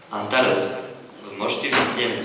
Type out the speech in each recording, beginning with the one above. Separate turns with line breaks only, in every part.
Антарес, вы можете увидеть Землю?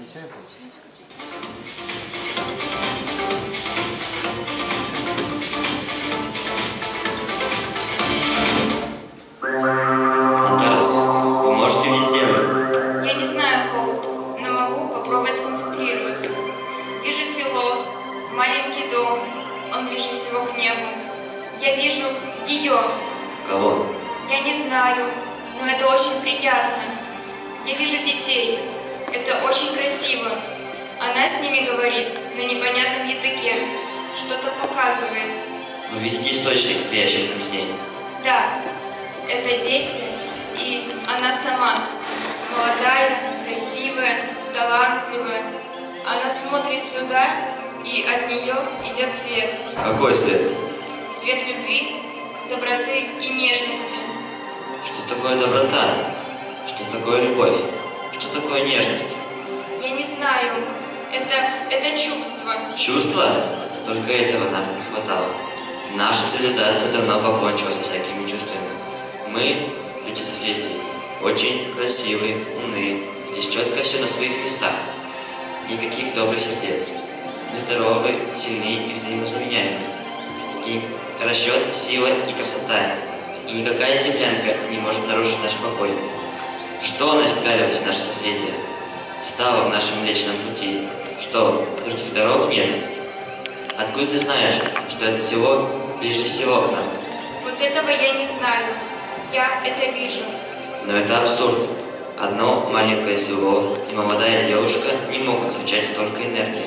Антарес, вы можете увидеть Землю?
Я не знаю, Коут, но могу попробовать сконцентрироваться. Вижу село, маленький дом, он ближе всего к небу. Я вижу ее.
Кого?
Я не знаю, но это очень приятно. Я вижу детей. Это очень красиво. Она с ними говорит на непонятном языке. Что-то показывает.
Вы видите источник, стоящий рядом с ней?
Да, это дети, и она сама. Молодая, красивая, талантливая. Она смотрит сюда, и от нее идет свет.
Какой свет?
Свет любви, доброты и нежности.
Что такое доброта? Что такое любовь? Что такое нежность?
Я не знаю. Это чувство.
Чувства? Только этого нам не хватало. Наша цивилизация давно покончила со всякими чувствами. Мы, люди созвездий, очень красивые, умные. Здесь четко все на своих местах. Никаких добрых сердец. Мы здоровы, сильны и взаимозаменяемы. И расчет, сила и красота. И никакая землянка не может нарушить наш покой. Что она впялилась в наше созвездие? Встала в нашем Млечном пути. Что, других дорог нет? Откуда ты знаешь, что это село ближе всего к нам?
Вот этого я не знаю. Я это вижу.
Но это абсурд. Одно маленькое село и молодая девушка не могут излучать столько энергии.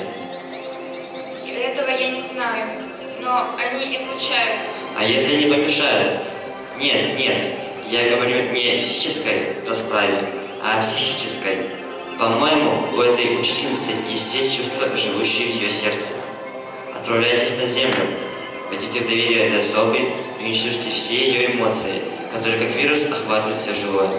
Этого я не знаю. Но они излучают.
А если не помешают? Нет, я говорю не о физической расправе, а о психической. По-моему, у этой учительницы есть те чувства, живущие в ее сердце. Отправляйтесь на землю, войдите в доверие этой особы и уничтожьте все ее эмоции, которые как вирус охватывают все живое.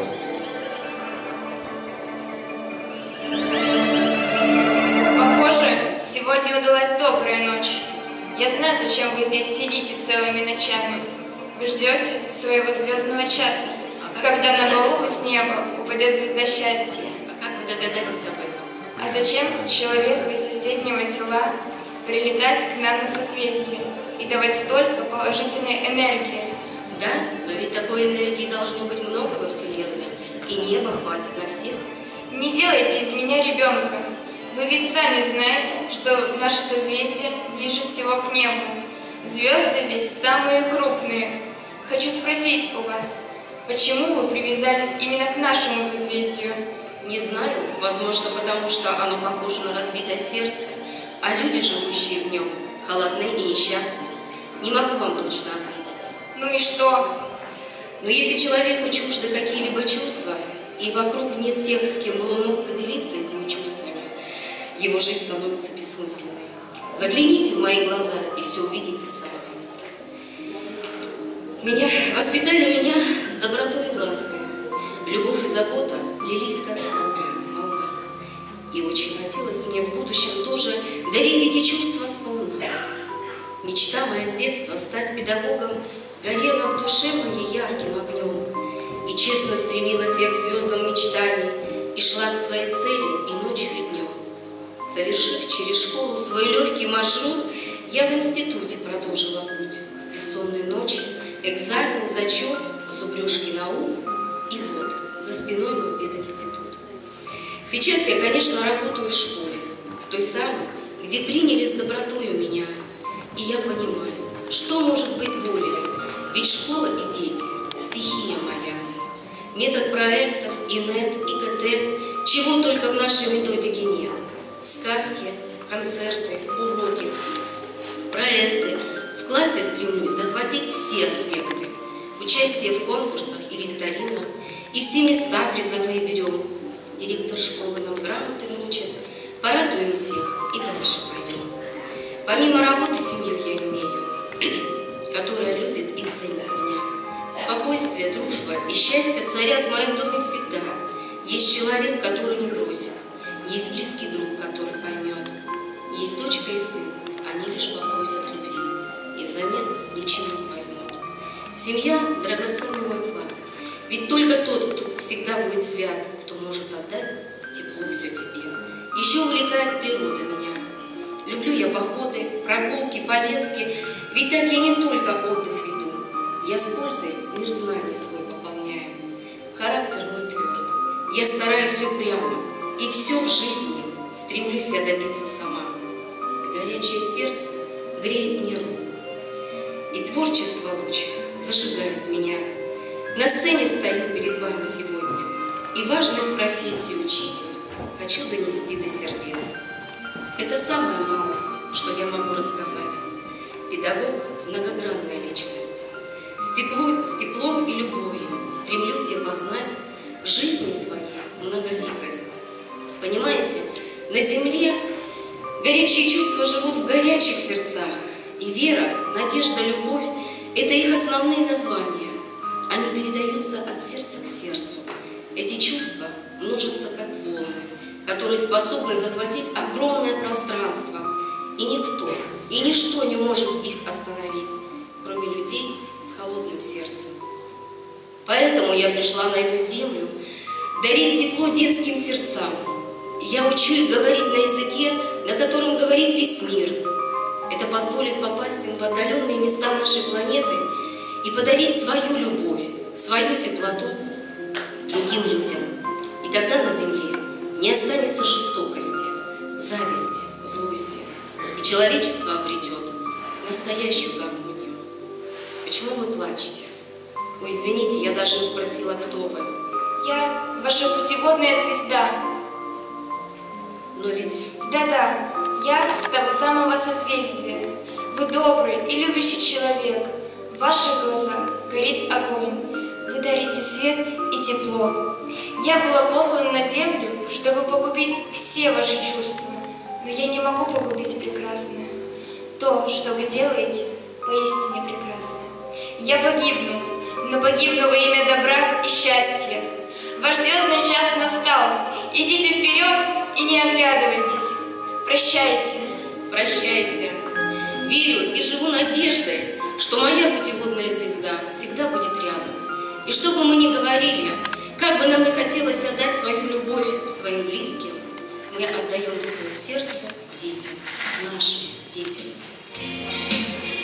Похоже, сегодня удалась добрая ночь. Я знаю, зачем вы здесь сидите целыми ночами. Вы ждете своего звездного часа, когда на голову с неба упадет звезда счастья.
Как вы догадались об этом?
А зачем человеку из соседнего села прилетать к нам на созвездие и давать столько положительной энергии?
Да, но ведь такой энергии должно быть много во Вселенной, и неба хватит на всех.
Не делайте из меня ребенка. Вы ведь сами знаете, что наше созвездие ближе всего к небу. Звезды здесь самые крупные. Хочу спросить у вас, почему вы привязались именно к нашему созвездию?
Не знаю, возможно, потому что оно похоже на разбитое сердце, а люди, живущие в нем, холодны и несчастны. Не могу вам точно ответить.
Ну и что?
Но если человеку чужды какие-либо чувства, и вокруг нет тех, с кем бы он мог поделиться этими чувствами, его жизнь становится бессмысленной. Загляните в мои глаза и все увидите сами. Воспитали меня с добротой и лаской. Любовь и забота лились как волна. И очень хотелось мне в будущем тоже дарить эти чувства сполна. Мечта моя с детства стать педагогом горела в душе моей ярким огнем. И честно стремилась я к звездам мечтаний, и шла к своей цели и ночью, и днем. Совершив через школу свой легкий маршрут, я в институте продолжила путь. Бессонные ночи, экзамен, зачет, зубрежки наук, и вот, за спиной мой пединститут. Сейчас я, конечно, работаю в школе, в той самой, где приняли с добротой меня. И я понимаю, что может быть более, ведь школа и дети – стихия моя. Метод проектов, ИНЕТ, ИКТ, чего только в нашей методике нет. Сказки, концерты, уроки, проекты. В классе стремлюсь захватить все аспекты. Участие в конкурсах и викторинах, и все места призовые берем. Директор школы нам грамоты вручит. Порадуем всех и дальше пойдем. Помимо работы, семью я имею, которая любит и ценит меня. Спокойствие, дружба и счастье царят в моем доме всегда. Есть человек, который не бросит. Есть близкий друг, который поймет. Есть дочка и сын, они лишь попросят любви, и взамен ничего не возьмут. Семья – драгоценный мой клад. Ведь только тот, кто всегда будет свят, кто может отдать тепло все тебе. Еще увлекает природа меня. Люблю я походы, прогулки, поездки, ведь так я не только отдых веду. Я с пользой мир знаний свой пополняю. Характер мой тверд, я стараюсь все прямо, и все в жизни стремлюсь я добиться сама. Горячее сердце греет мне руку, и творчество луч зажигает меня. На сцене стою перед вами сегодня, и важность профессии учителя хочу донести до сердец. Это самая малость, что я могу рассказать. Педагог – многогранная личность. С теплом и любовью стремлюсь я познать жизни своей многоликость. Понимаете, на земле горячие чувства живут в горячих сердцах, и вера, надежда, любовь – это их основные названия. Они передаются от сердца к сердцу. Эти чувства множатся как волны, которые способны захватить огромное пространство. И никто, и ничто не может их остановить, кроме людей с холодным сердцем. Поэтому я пришла на эту землю дарить тепло детским сердцам. Я учу их говорить на языке, на котором говорит весь мир. Это позволит попасть им в отдаленные места нашей планеты и подарить свою любовь, свою теплоту другим людям. И тогда на земле не останется жестокости, зависти, злости, и человечество обретет настоящую гармонию. Почему вы плачете? Ой, извините, я даже не спросила, кто вы.
Я ваша путеводная звезда.
Но ведь...
Да-да, я с того самого созвездия. Вы добрый и любящий человек. В ваших глазах горит огонь. Вы дарите свет и тепло. Я была послана на землю, чтобы погубить все ваши чувства. Но я не могу погубить прекрасное. То, что вы делаете, поистине прекрасно. Я погибну, но погибну во имя добра и счастья. Ваш звездный час настал. Идите вперед и не оглядывайтесь. Прощайте.
Прощайте. Верю и живу надеждой, что моя путеводная звезда всегда будет рядом. И что бы мы ни говорили, как бы нам ни хотелось отдать свою любовь своим близким, мы отдаем свое сердце детям, нашим детям.